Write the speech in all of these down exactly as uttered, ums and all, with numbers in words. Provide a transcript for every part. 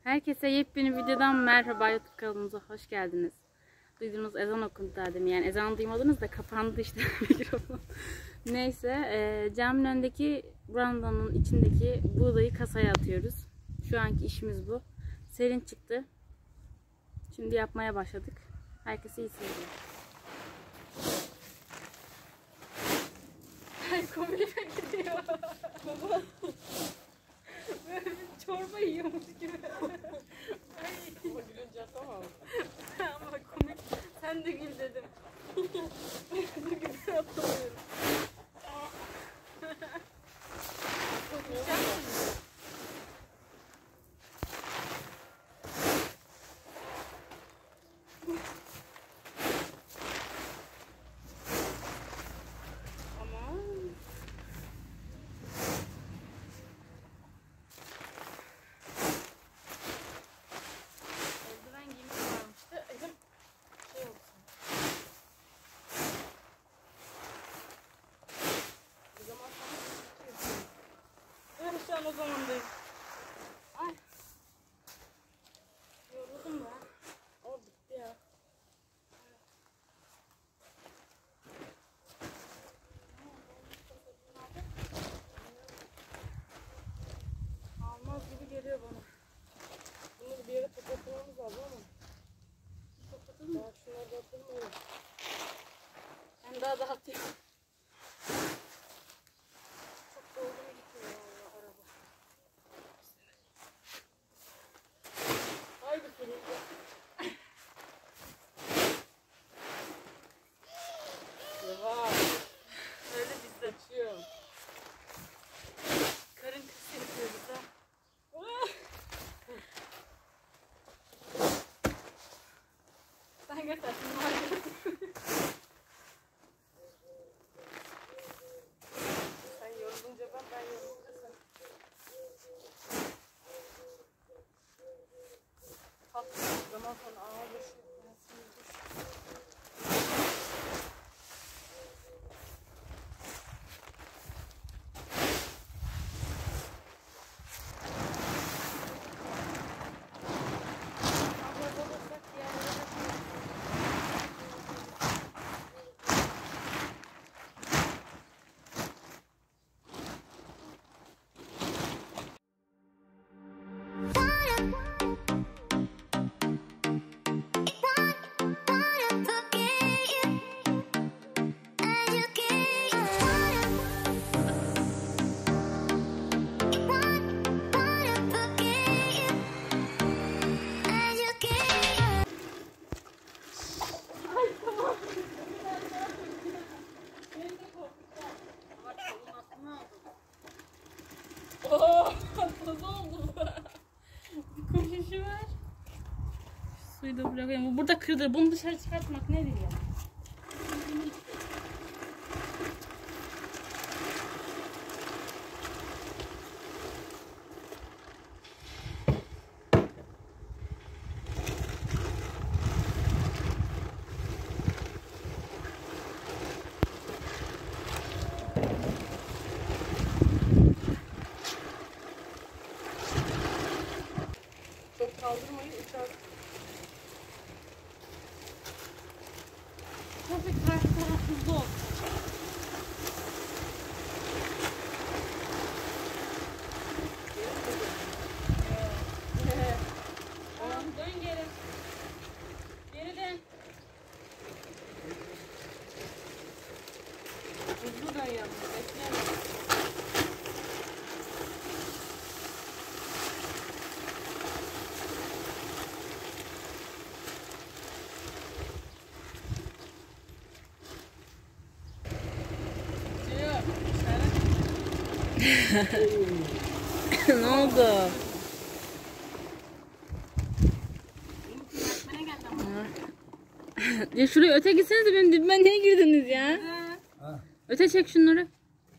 Herkese yepyeni videodan merhaba, YouTube kanalımıza hoş geldiniz. Duyduğunuz ezan okundu daha demin, yani ezan duymadınız da kapandı işte mikrofon. Neyse, e, camın önündeki brandanın içindeki buğdayı kasaya atıyoruz. Şu anki işimiz bu. Serin çıktı. Şimdi yapmaya başladık. Herkese iyi seyirler. Ay komik gidiyor. Baba. Böyle bir çorba yiyormuş gibi. Ay. Ama gülünce atamam. Ama komik. Sen de gül dedim. Ben de gülse atamıyorum. O zaman değil. Ay. Yoruldum ya. O bitti ya. Almaz gibi geliyor bana. Bunu bir yere toplatmamız lazım ama. Toplatalım mı? Şunları da atalım öyle. Ben daha da atayım. Çok doldu mu gitmiyor valla araba. Haydi fırınca. Yavaş. Öyle biz de açıyor. Karın kısı yapıyoruz ha. Sen göster. Sen yorulunca ben, ben yorulunca sen. Kalktığım zaman sonra ağır düşüyor. Ooo, toz oldu bu. Bir koşuşu var. Suyu da bırakayım. Burada kırdı. Bunu dışarı çıkartmak nedir ya? Çok kaldırmayın. Uçak. Tabii karşı taraf hızlı olsun. Tamam, dön geri. Geri dön. Hızlı dön yalnız. Bekleyemem. Ne oldu? Ya şuraya öte gitsenize, benim dibime niye girdiniz ya? Ha. Öte çek şunları.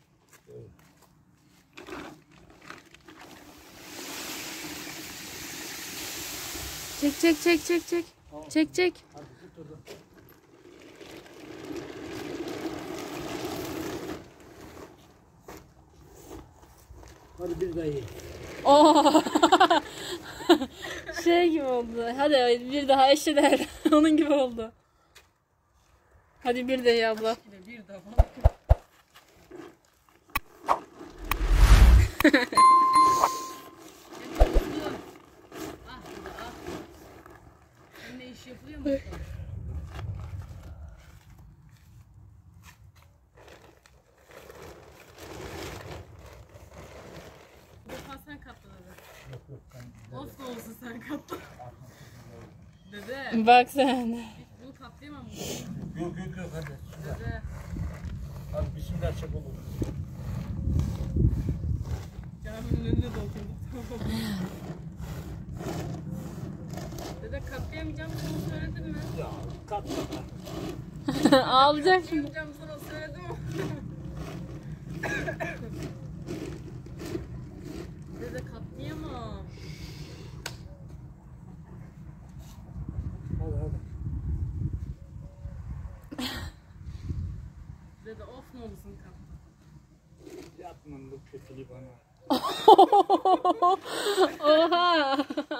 Çek çek çek çek çek. Çek çek. Hadi bir daha ye. Oo. Şey gibi oldu. Hadi bir daha eşeder. Onun gibi oldu. Hadi bir de ya abla. Bir daha. Ne iş yapılıyor mu? Bu defa sen katla dede. Olsun olsun sen katla. Dede. Bak sen. Bunu katlayamam mı? Yok yok yok hadi. Dede. Hadi bismillah çek olur. Caminin önüne doldurduk. Dede katlayamayacağım sana söyledim mi? Ya katla. Ağlayacak şimdi. Katlayamayacağım sana söyledim mi? Dede katlayamam. Hadi hadi. Dede of ne olursun katla. Yapmam bu kötülüğü bana. Oha.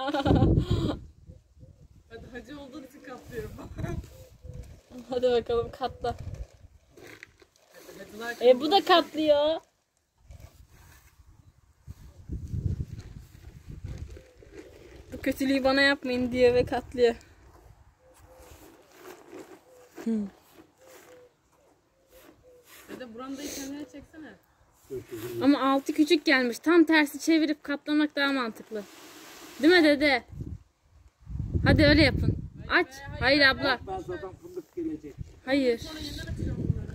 Hadi hacı olduğun için katlıyorum. Hadi bakalım katla. Hacılar E bu da katlıyor. Bu kötülüğü bana yapmayın diyor ve katlıyor. Dede brandayı kendine çeksene. Ama altı küçük gelmiş. Tam tersi çevirip katlamak daha mantıklı. Değil mi dede? Hadi öyle yapın. Aç. Hayır abla. Fazladan fındık gelecek. Hayır. Sonra yeniden açacağım bunları.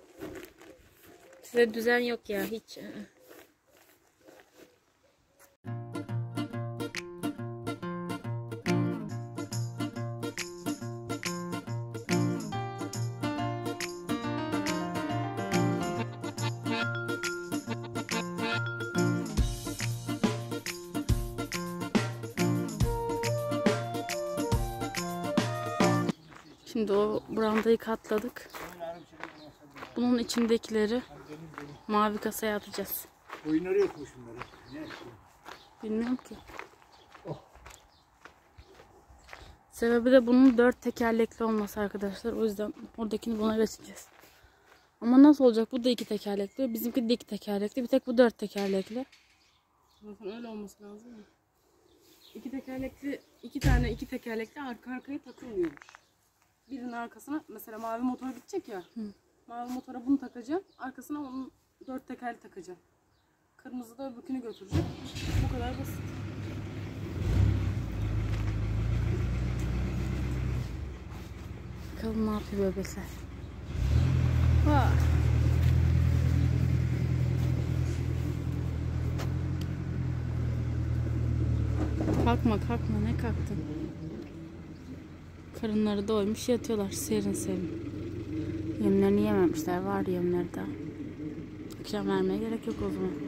Size düzen yok ya hiç. Şimdi o brandayı katladık. Bunun içindekileri mavi kasaya atacağız. Boyun oraya koy şunları. Ne? Bilmiyorum ki. Sebebi de bunun dört tekerlekli olması arkadaşlar. O yüzden oradakini buna geçeceğiz. Ama nasıl olacak? Bu da iki tekerlekli. Bizimki de iki tekerlekli. Bir tek bu dört tekerlekli. Zaten öyle olması lazım ya. İki tekerlekli, iki tane iki tekerlekli arka arkaya takılmıyormuş. Birinin arkasına mesela mavi motor gidecek ya. Hı. Mavi motora bunu takacağım. Arkasına onun dört tekerli takacağım. Kırmızı da öbürkünü götürecek. Bu kadar basit. Bakalım ne yapıyor bebekler. Vah. Kalkma kalkma ne kalktın? Karınları doymuş yatıyorlar serin serin. Yemlerini yememişler, var yemleri daha. Akşam vermeye gerek yok o zaman.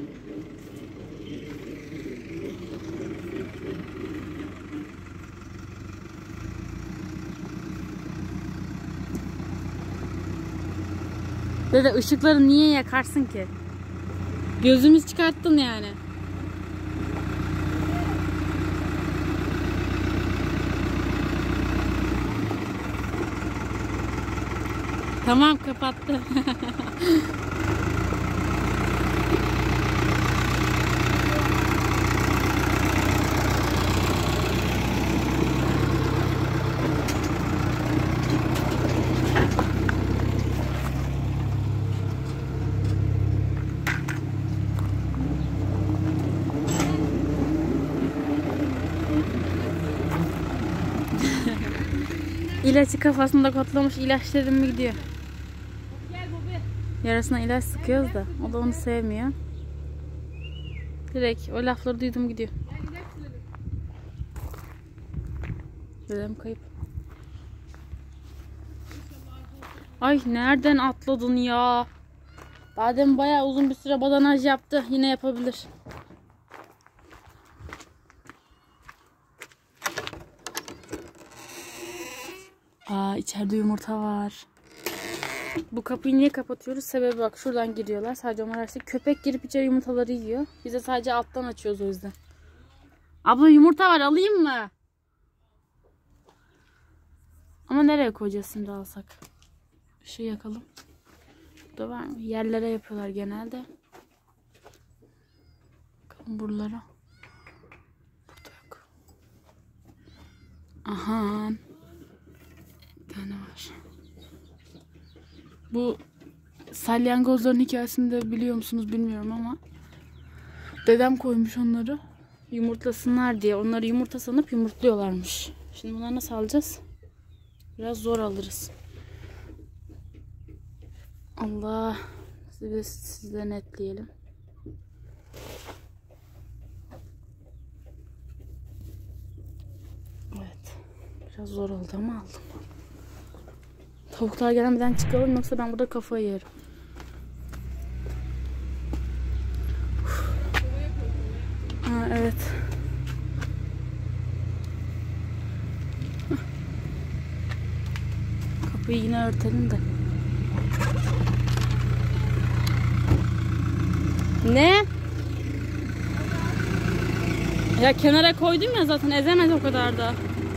Dede ışıkları niye yakarsın ki? Gözümüz çıkarttın yani. Tamam kapattı. İlaçı kafasında kotlamış, ilaç dedim mi gidiyor. Yarasına ilaç sıkıyoruz da o da onu sevmiyor. Direkt o lafları duydum gidiyor. Dedem kayıp. Ay nereden atladın ya? Badem bayağı uzun bir süre badanaj yaptı. Yine yapabilir. Aa içeride yumurta var. Bu kapıyı niye kapatıyoruz? Sebebi bak şuradan giriyorlar. Sadece onlar arası köpek girip içeri yumurtaları yiyor. Biz de sadece alttan açıyoruz o yüzden. Abla yumurta var, alayım mı? Ama nereye koyacağız şimdi alsak? Işığı yakalım. Burada var mı? Yerlere yapıyorlar genelde. Bakalım buralara. Burada yok. Aha. Bir tane var. Bu salyangozların hikayesini de biliyor musunuz bilmiyorum ama dedem koymuş onları yumurtlasınlar diye. Onları yumurta sanıp yumurtluyorlarmış. Şimdi bunları nasıl alacağız? Biraz zor alırız. Allah. Size, size netleyelim. Evet. Biraz zor oldu ama aldım. Tavuklar gelmeden çıkalım yoksa ben burada kafayı yerim. Ha, evet. Kapıyı yine örtelim de. Ne? Ya kenara koydum ya zaten ezemez o kadar da.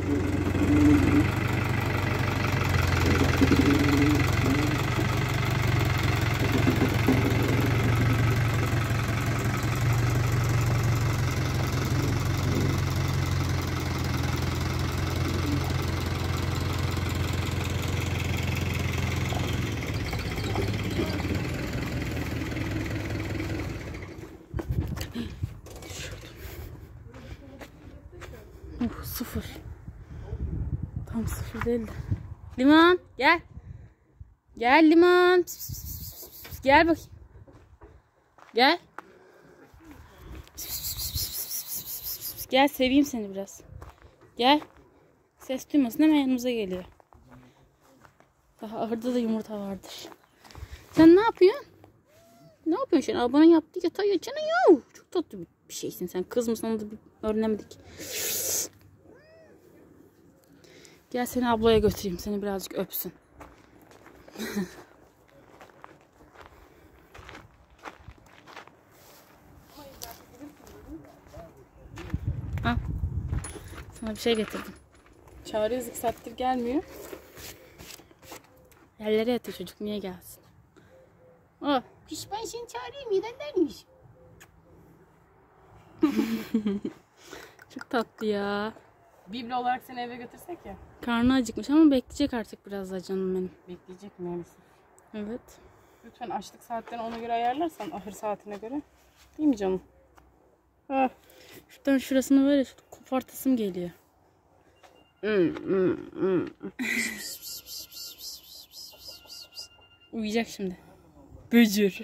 Uh, sıfır. Tam sıfır değil de. Limon gel. Gel limon. Pis, pis, pis, pis, pis. Gel bakayım. Gel. Pis, pis, pis, pis, pis, pis, pis, pis. Gel seveyim seni biraz. Gel. Ses duymasın hemen yanımıza geliyor. Daha ahırda da yumurta vardır. Sen ne yapıyorsun? Ne yapıyorsun sen? Bana yaptı yatağı yatağına ya. Çok tatlı bir şeysin sen. Kız mısın onu da bir öğrenemedik. Gel seni ablaya götüreyim. Seni birazcık öpsün. Al. Sana bir şey getirdim. Çağrı yazık saattir gelmiyor. Yerlere yatıyor çocuk. Niye gelsin? Oh. Piş ben seni çağırayım. Yedenlermiş. Çok tatlı ya. Biblo olarak seni eve götürsek ya. Karnı acıkmış ama bekleyecek artık biraz da canım benim. Bekleyecek mi maalesef? Evet. Lütfen açlık saatlerini ona göre ayarlarsan ahır saatine göre. Değil mi canım? Ha. Şuradan şurasını böyle kopartasım geliyor. Uyuyacak şimdi. Bücür.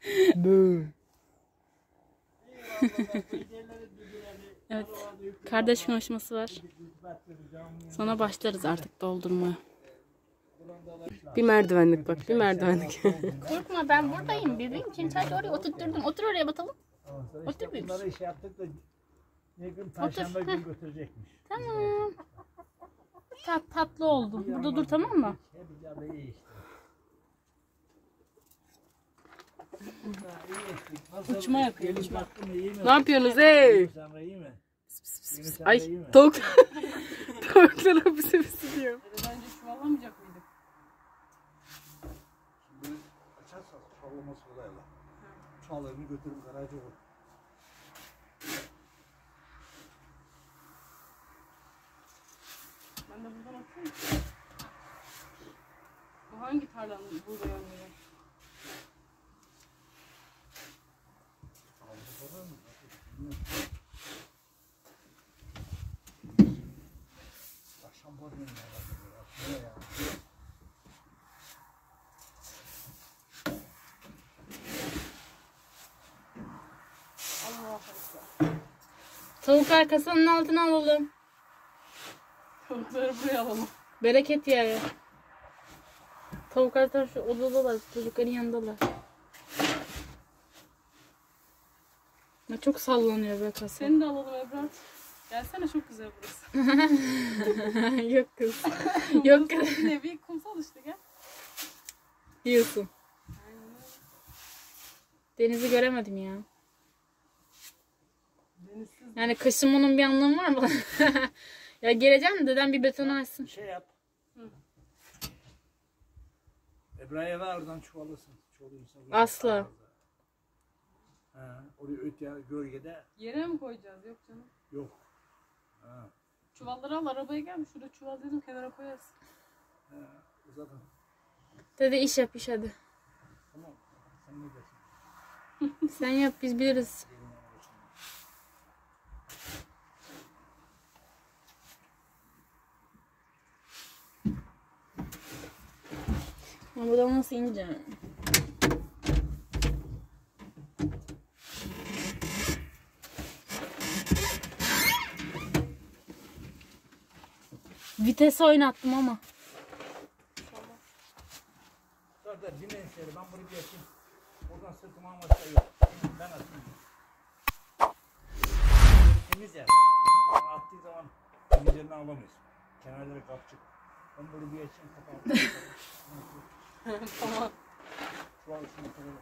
Evet. Kardeş konuşması var. Sonra başlarız artık doldurmaya. Bir merdivenlik bak, bir merdivenlik. Korkma ben buradayım. Bebeğim için sadece oraya oturtturdum. Otur oraya bakalım. Otur bebiş. Bunları şey yaptık da ne gün Perşembe gün götürecekmiş. Tamam. Tat, tatlı oldu. Burada dur tamam mı? Hep iyi işte. Uçma yapıyor. Uçma. Ne yapıyorsunuz ey? Sen iyi mi? Ay tavuk. Tavuklar hapisi pisi diyor. Bence çuvallamayacak mıydık? Şimdi açarsa çuvallaması kolay la. Çuvallarını götürüp garaja koy. Ben de buradan atayım. Bu hangi tarlanın buğday almıyor? Akşam borcunu ya. Ya. Allah Allah. Tavuklar kasanın altına alalım. Tavukları buraya alalım. Bereket yeri. Tavuklar da şu odadalar. Çocukların yanındalar. Ya çok sallanıyor be kasa. Seni de alalım Ebrat. Gelsene çok güzel burası. Yok kız. Yok kız. Ne bir kumsal işte gel. Yiyorsun. Denizi göremedim ya. Denizsiz Yani kışın bunun bir anlamı var mı? Ya geleceğim dedem bir betonu açsın. Şey yap. Ebrahim'e ver oradan çuvalasın. Asla. Ha, oraya öt ya gölgede Yere mi koyacağız? Yok canım. yok. Ha, Çuvalları al arabaya gelmiş. Şurada çuval dedim kenara koyarsın. ha, uzatın. Dede iş yap iş hadi. Tamam. Sen ne dersin? Sen yap biz biliriz. Ama buradan nasıl ineceğim? Vites oynattım ama. Dur dur dinleyin seni. Ben bunu bir açayım. Oradan sırtıma almazsa yok. Ben atayım. Temiz yer. Yani attığı zaman temizlerini alamayız. Kenarları kapçık. Ben bunu bir açayım. Kapağım. Tamam. Şu an şunu koyalım.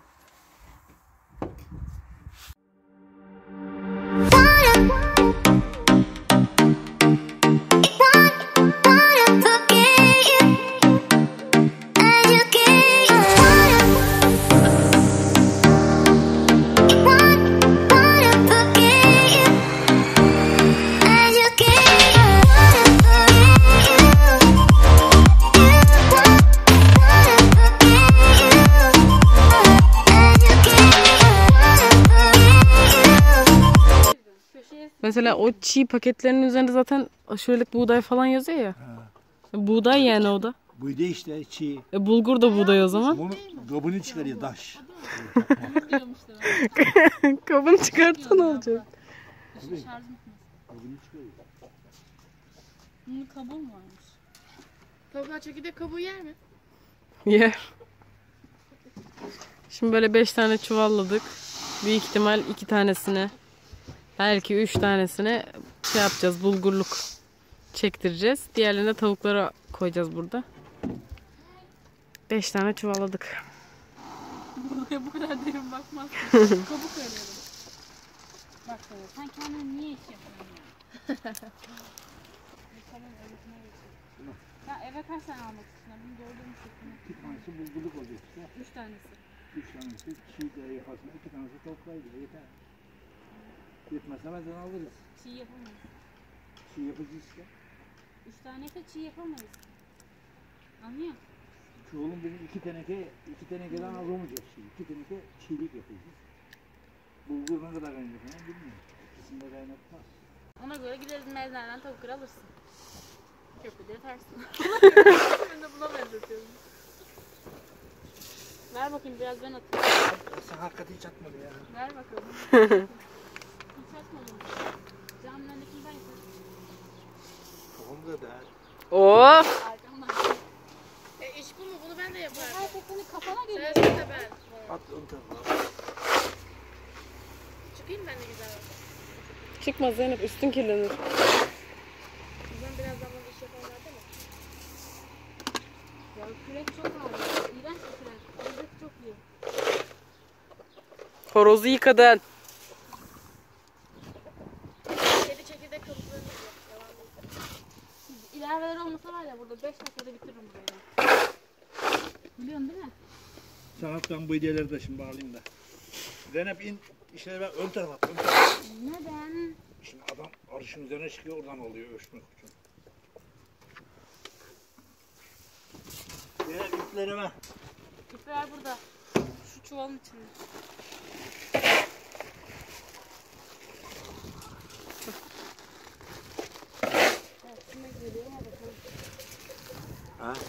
Mesela o çiğ paketlerin üzerinde zaten aşurelik buğday falan yazıyor ya. Ha. Buğday yani o da. Bu da işte çiğ. E, bulgur da buğday o zaman. Bunu kabını çıkarıyor taş. Kabını çıkartsan olacak. Kabını çıkarıyor. Bunun kabuğu mu varmış? Tavuklar çekirdek kabuğu yer mi? Yer. Şimdi böyle beş tane çuvalladık. Büyük ihtimal iki tanesine, belki üç tanesine şey yapacağız, bulgurluk çektireceğiz. Diğerlerine tavuklara koyacağız burada. Beş tane çuvalladık. Buraya bu kadar derin bakmazsın. Kabuk arıyorum. Bak sana, sen kendine niye iş yapıyorsun ya? Ya eve kaç tane almak istiyorsun? Bunu doldurmuş yapayım. İki tanesi bulgurluk olacak işte. Üç tanesi. Üç tanesi çiğ de yakasına, iki tanesi tavuklaydı. Yeter. Yetmezse benden alırız. Çiğ yapamayız. Çiğ yapacağız işte. Üç tane de çiğ yapamayız. Anlıyor musun? Şu oğlum benim iki teneke, iki tenekeden az olmayacak şey. İki teneke çiğlik yapacağız. Bulgur ne kadar kaynayacak onu bilmiyorum. İkisinde kaynatmaz. Ona göre gideriz mezardan tavukları alırsın. Köprüde yatarsın. Ben de buna benzetiyorum. Ver bakayım biraz ben atayım. Sen hakikaten hiç atmadı ya. Ver bakalım. Hiç atmadım. Camın önündekini ben yaparım. Kafam da der. Of! Arkamdan. E iş bu mu? Bunu ben de yaparım. Her seferin kafana geliyor. Sırasını da ben. At ön tarafa. Çıkayım ben de güzel. Çıkma Zeynep, üstün kirlenir. Bizden biraz daha fazla iş yaparlar değil mi? Ya kürek çok ağır. İğrenç bir kürek. Lezzeti çok iyi. Horozu yıkadın. Kedi çekirdek kabuklarını yiyor. Yalan değil. İlaveler olmasa var ya burada beş dakikada bitiririm burayı. Biliyorsun değil mi? Sen at ben bu hediyeleri de şimdi bağlayayım da. Zeynep in. İşte ben ön tarafa at. Ön tarafa. Neden? Şimdi adam arışın üzerine çıkıyor oradan oluyor ölçmek için. Zeynep ipleri ver. İpler burada. Şu çuvalın içinde. Ha?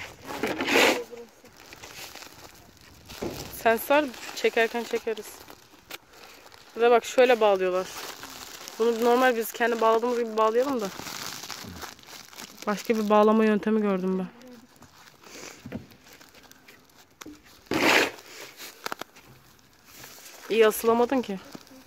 Sen sar, çekerken çekeriz. Ve bak şöyle bağlıyorlar. Bunu normal biz kendi bağladığımız gibi bağlayalım da. Başka bir bağlama yöntemi gördüm ben. İyi asılamadın ki.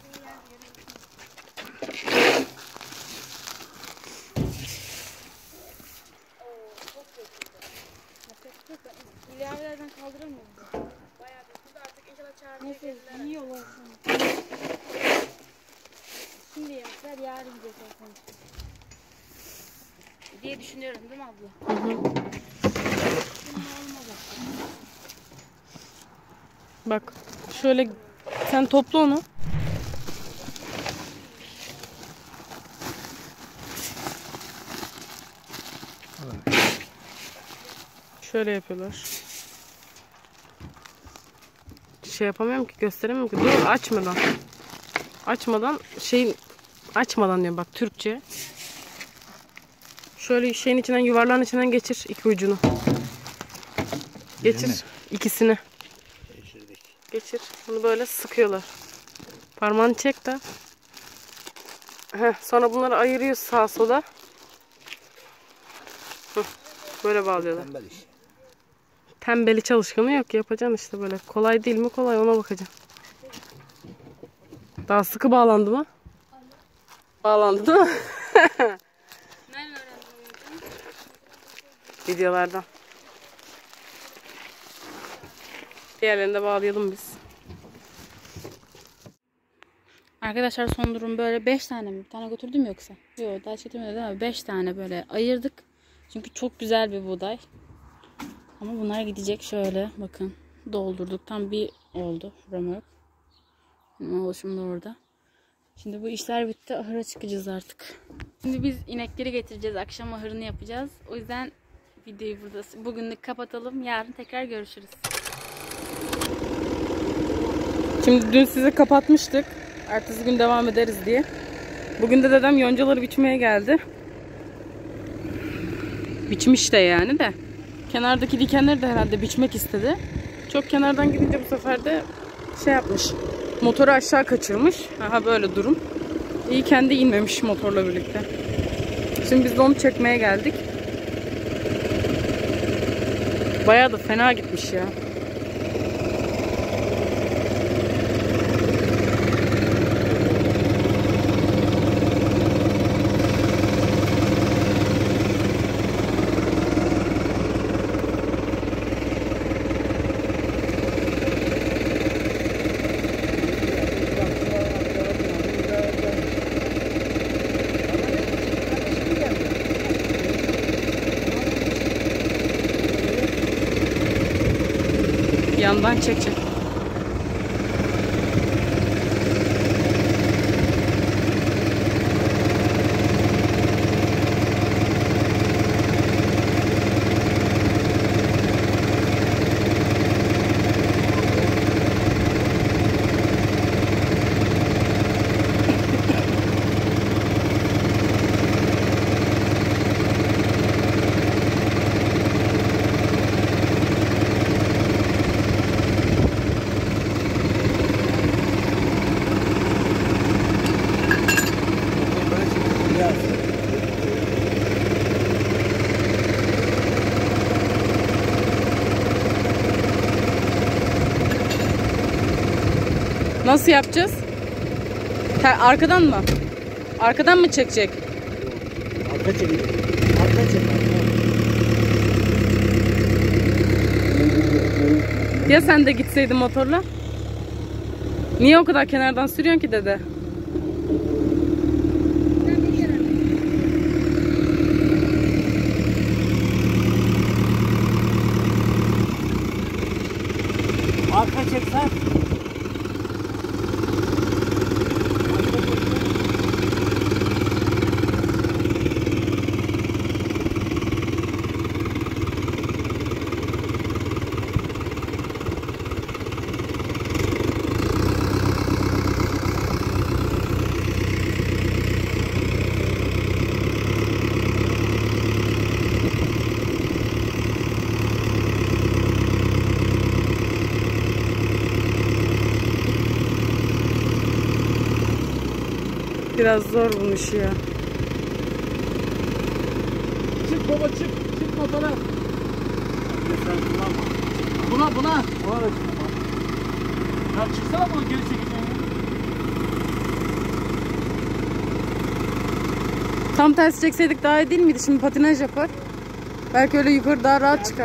İlavelerden kaldıramıyorum. Bayağı bir kız artık inşallah çağırmaya Neyse gelirler. iyi olsun. Şimdi yapsa diye düşünüyorum değil mi abla? Hı hı. Bak şöyle sen topla onu. Şöyle yapıyorlar. Şey yapamıyorum ki, gösteremiyorum ki. Dur açmadan. Açmadan şeyin açmadan diyor bak Türkçe. Şöyle şeyin içinden, yuvarlağın içinden geçir iki ucunu. Geçir Birini. ikisini. Geçirdik. Geçir. Bunu böyle sıkıyorlar. Parmağını çek de. Heh, sonra bunları ayırıyor sağa sola. Heh, böyle bağlıyorlar. Tembel iş. Tembeli çalışkanı yok. Yapacaksın işte böyle. Kolay değil mi? Kolay, ona bakacağım. Daha sıkı bağlandı mı? Bağlandı değil mi? Nereden öğrendin bunu? Videolardan. Diğerlerini de bağlayalım biz. Arkadaşlar son durum böyle. beş tane mi? Bir tane götürdüm yoksa? Yok daha hiç getirmedim değil mi? beş tane böyle ayırdık. Çünkü çok güzel bir buğday. Ama bunlar gidecek şöyle. Bakın doldurduk. Tam bir oldu römork. Benim oluşum da orada. Şimdi bu işler bitti. Ahıra çıkacağız artık. Şimdi biz inekleri getireceğiz. Akşam ahırını yapacağız. O yüzden videoyu burada bugünlük kapatalım. Yarın tekrar görüşürüz. Şimdi dün size kapatmıştık. Ertesi gün devam ederiz diye. Bugün de dedem yoncaları biçmeye geldi. Biçmiş de yani de. Kenardaki dikenleri de herhalde biçmek istedi. Çok kenardan gidince bu sefer de şey yapmış. Motoru aşağı kaçırmış. Aha böyle durum. İyi kendi inmemiş motorla birlikte. Şimdi biz de onu çekmeye geldik. Bayağı da fena gitmiş ya. Yandan çek çek. Nasıl yapacağız? Ter, arkadan mı? Arkadan mı çekecek? Arka çekiyor. Arka çekiyor. Ya sen de gitseydin motorla? Niye o kadar kenardan sürüyorsun ki dede? Arka çeksen. Biraz zor bu iş ya. Çık baba çık. Çık motora. Sen kullanma. Buna buna. Ona da çıkma. Ya çıksana bunu geri çekeceğim. Tam tersi çekseydik daha iyi değil miydi? Şimdi patinaj yapar. Belki öyle yukarı daha rahat çıkar.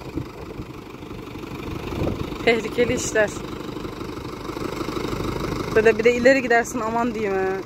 Tehlikeli işler. Böyle bir de ileri gidersin aman diyeyim ha.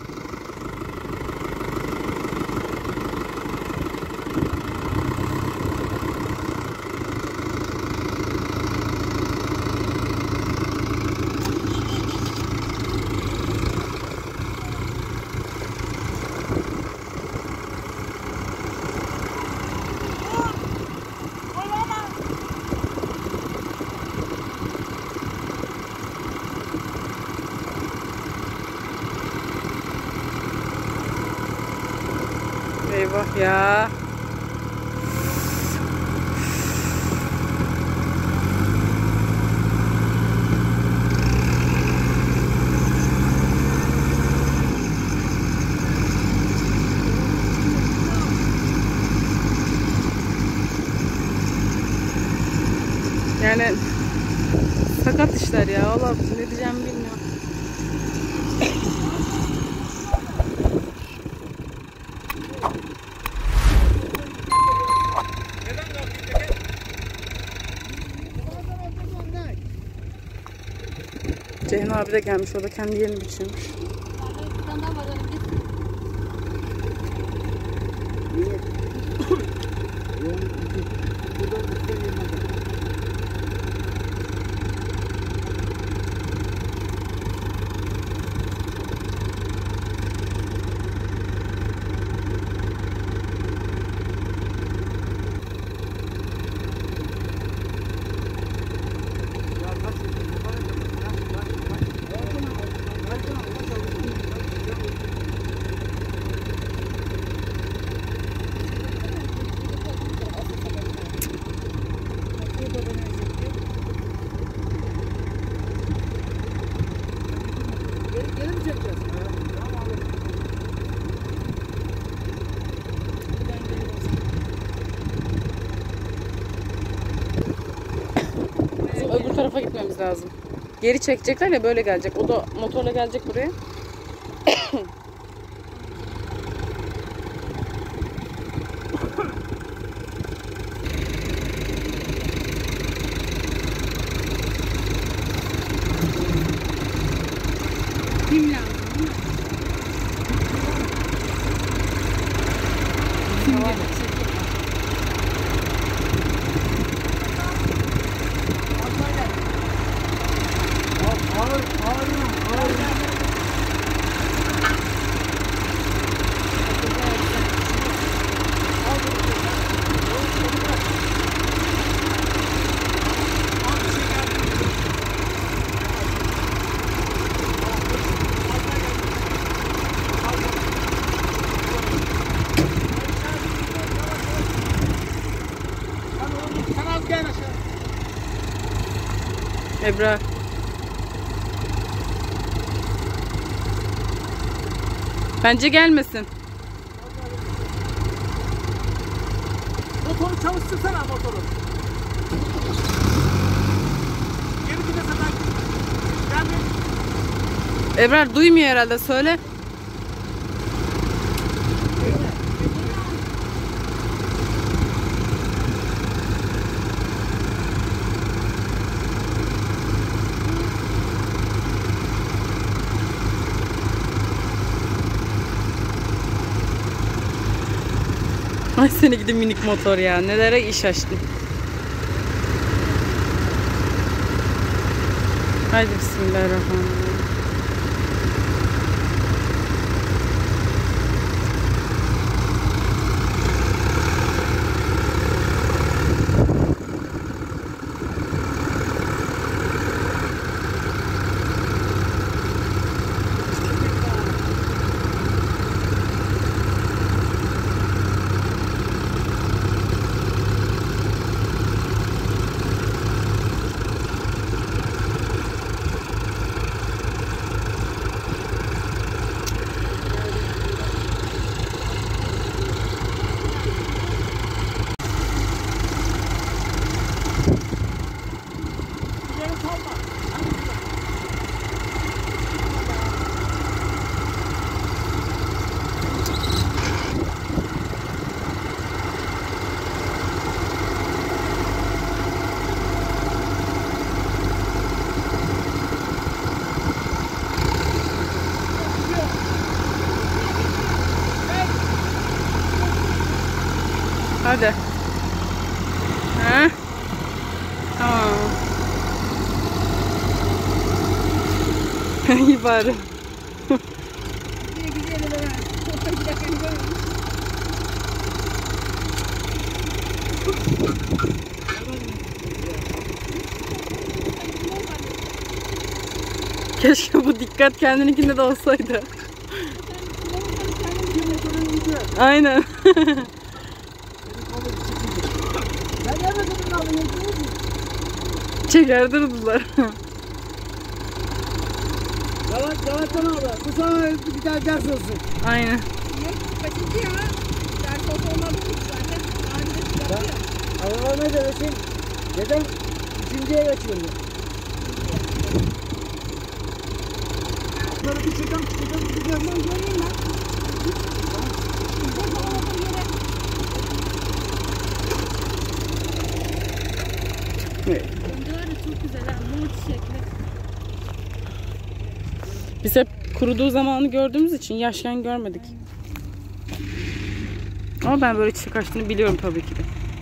Eyvah ya. Yani sakat işler ya. Vallahi ne diyeceğimi bilmiyorum. Ceyhun abi de gelmiş. O da kendi yerini biçiyormuş. Bizim öbür tarafa gitmemiz lazım. Geri çekecekler ya, böyle gelecek. O da motorla gelecek buraya. Kim lazım değil mi? Kim gelecek? Ağır, ağır, ağır. Sen az gel aşağı. Ebra. Bence gelmesin. Motoru çalıştırsana motoru. Geri gidese ben. Gelme. Ebrar duymuyor herhalde, söyle. Ay seni gidi minik motor ya. Nelere iş açtın. Haydi bismillahirrahmanirrahim. Hadi. Ha? Tamam. İyi bari. Keşke bu dikkat kendininkinde de olsaydı. Aynen. Çeker durdular. Yavaş yavaş bana abla. Bu sana bir tane ders olsun. Aynen. Kaçıncı ya? Ders olsa olmaz mı zaten? Daha önce de yaptı ya. Allah'a ne demesin? Dedem üçüncüye geçiyordu. Bunları bir çekeceğim, çekeceğim, çekeceğim. Ben göreyim ben. Bizde falan olduğu yere. Önceler de çok güzel ha. Mor çiçekli. Biz hep kuruduğu zamanı gördüğümüz için yaşken görmedik. Ama ben böyle çiçek açtığını biliyorum tabii ki de.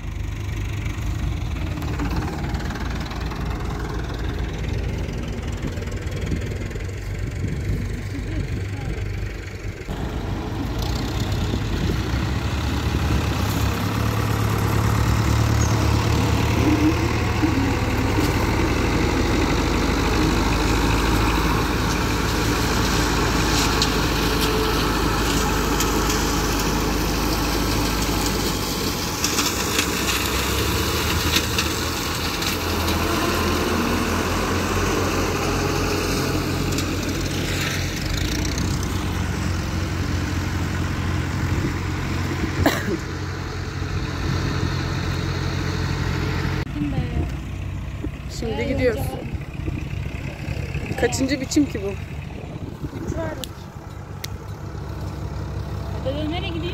Şimdi gidiyoruz. Kaçıncı biçim ki bu? Dede nereye gidiyor?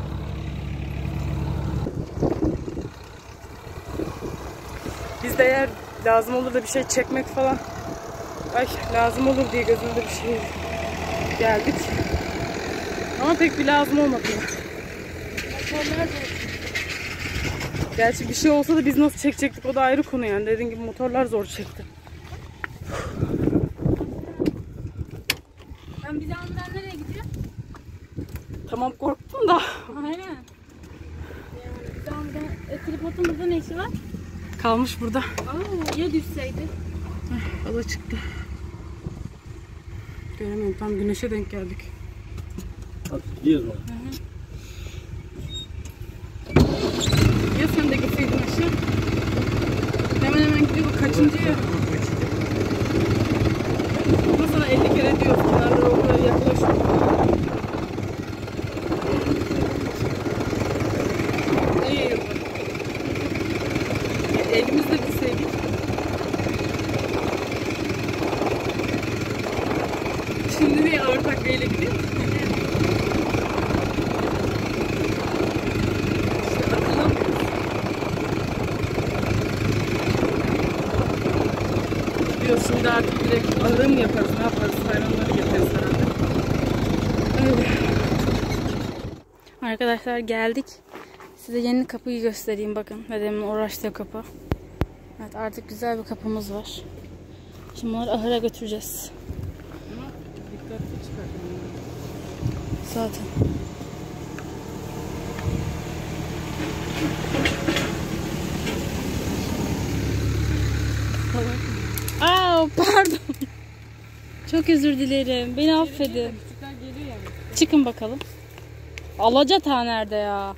Biz de eğer lazım olur da bir şey çekmek falan, ay lazım olur diye gözümde bir şey geldik. Ama pek bir lazım olmadı. Gerçi bir şey olsa da biz nasıl çekecektik o da ayrı konu yani. Dediğim gibi motorlar zor çekti. Ben bizi almadan nereye gidiyor? Tamam korktum da. Aynen. Yani bizi almadan e, tripodumuzda ne işi var? Kalmış burada. Aa, ya düşseydi? Ala çıktı. Göremiyorum, tam güneşe denk geldik. Hadi gidiyoruz mu? Ya sen de gitseydin aşağı. Hemen hemen gidiyor, bu kaçıncıya? Ama sana elli kere diyor, kenarlara o kadar yaklaşıyor. İyi yıldı. Elimizle gitseydik. Şimdi niye ağır takviyeyle gidiyor? İşte akıllanmıyoruz. Gidiyoruz şimdi artık direkt ağırı mı yaparız, ne yaparız, hayvanları getiririz herhalde. Öyle. Arkadaşlar geldik. Size yeni kapıyı göstereyim bakın. Dedemin uğraştığı kapı. Evet, artık güzel bir kapımız var. Şimdi bunları ahıra götüreceğiz. Dikkatli çıkartın. Zaten. Aa, pardon. Çok özür dilerim. Beni affedin. Çıkın bakalım. Alacata nerede ya?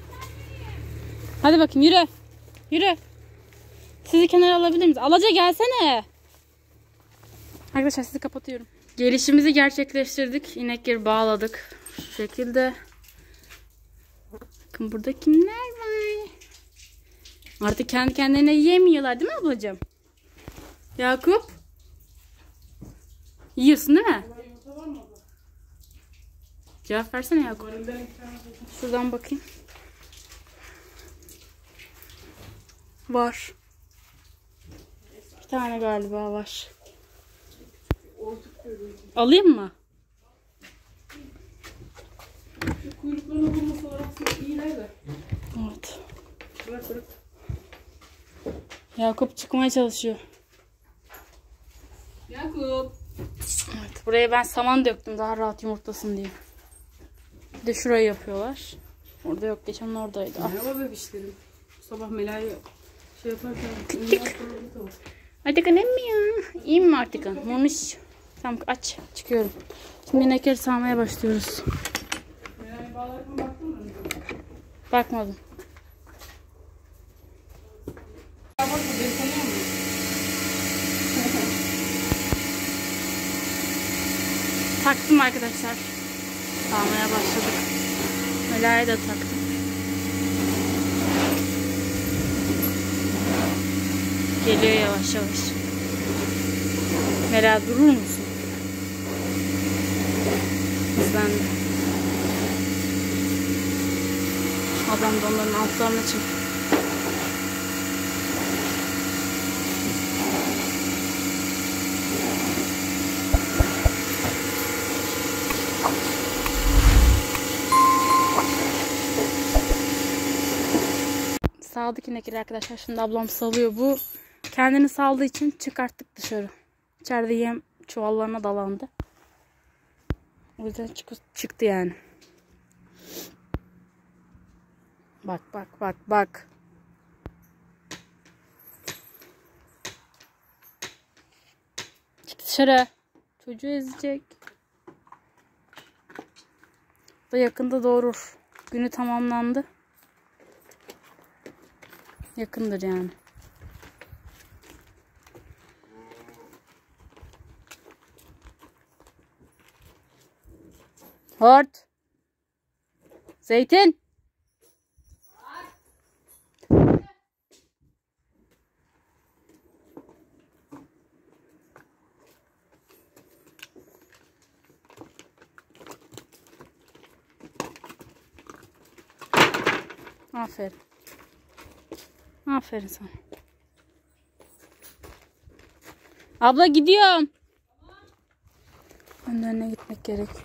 Hadi bakayım, yürü. Yürü. Sizi kenara alabilir miyiz? Alaca gelsene. Arkadaşlar sizi kapatıyorum. Gelişimizi gerçekleştirdik. İnekleri bağladık. Şu şekilde. Bakın burada kimler var? Artık kendi kendilerine yemiyorlar değil mi ablacığım? Yakup. Yiyorsun değil mi? Cevap versene Yakup. Şuradan bakayım. Var. Bir tane galiba var. Alayım mı? Kuyruklarını bulmasalar aslında iyiler de. Evet. bırak bırak. Yakup çıkmaya çalışıyor. Yakup. Evet, buraya ben saman döktüm daha rahat yumurtlasın diye. Bir de şurayı yapıyorlar. Orada yok. Geçen oradaydı. Ah. Merhaba bebişlerim. Sabah Mela'yı şey yaparken Artık annem mi ya? İyi mi artık? Mamış. Tamam aç. Çıkıyorum. Şimdi inekleri sağmaya başlıyoruz. Mela'yı bağlarken baktın mı? Bakmadım. Bakma beni tanıyor musun? Taktım arkadaşlar. Sağmaya başladık. Mela'ya da taktım. Geliyor yavaş yavaş. Mela durur musun? Hızlandı. Adam da onların altlarına çıktı. Saldık inekleri arkadaşlar. Şimdi ablam salıyor. Bu kendini saldığı için çıkarttık dışarı. İçeride yem çuvallarına dalandı. O yüzden çık çıktı yani. Bak bak bak bak. Çık dışarı. Çocuğu ezecek. Da yakında doğurur. Günü tamamlandı. Yakındır yani. Hort. Zeytin. Aferin. Aferin sana. Abla gidiyorum. Önlerine gitmek gerekiyor.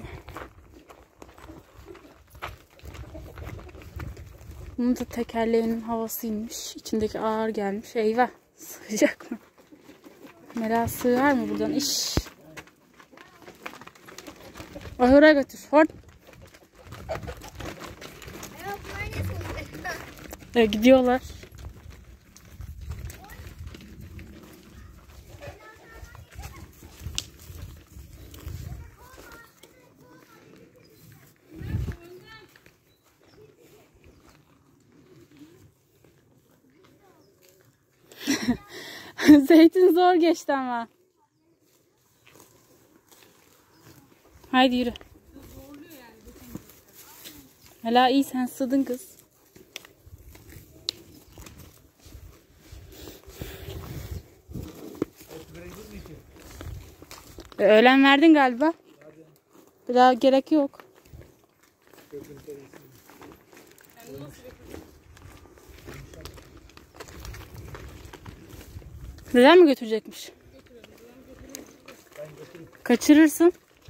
Bunun da tekerleğinin havasıymış. İçindeki ağır gelmiş. Eyvah. Sığacak mı? Mela sığar mı buradan? İş. Ahıra götür. Hort. E, gidiyorlar. Zeytin zor geçti ama. Haydi yürü. Hala iyi sen sığdın kız. E, öğlen verdin galiba. Bir daha gerek yok. Neden mi götürecekmiş? Kaçırırsın.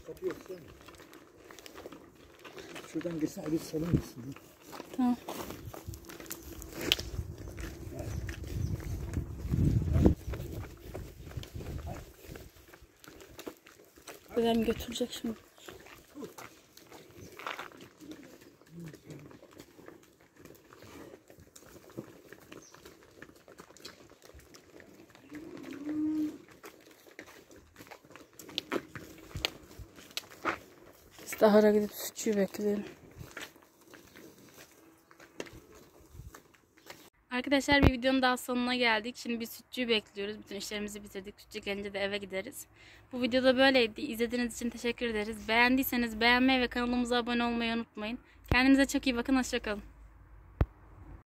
Şuradan geçsin, Ali salın gitsin. Tamam. Neden götürecek şimdi? Biz de ahıra gidip sütçüyü bekleyelim. Arkadaşlar bir videonun daha sonuna geldik. Şimdi bir sütçüyü bekliyoruz. Bütün işlerimizi bitirdik. Sütçü gelince de eve gideriz. Bu videoda böyleydi. İzlediğiniz için teşekkür ederiz. Beğendiyseniz beğenmeyi ve kanalımıza abone olmayı unutmayın. Kendinize çok iyi bakın. Hoşça kalın.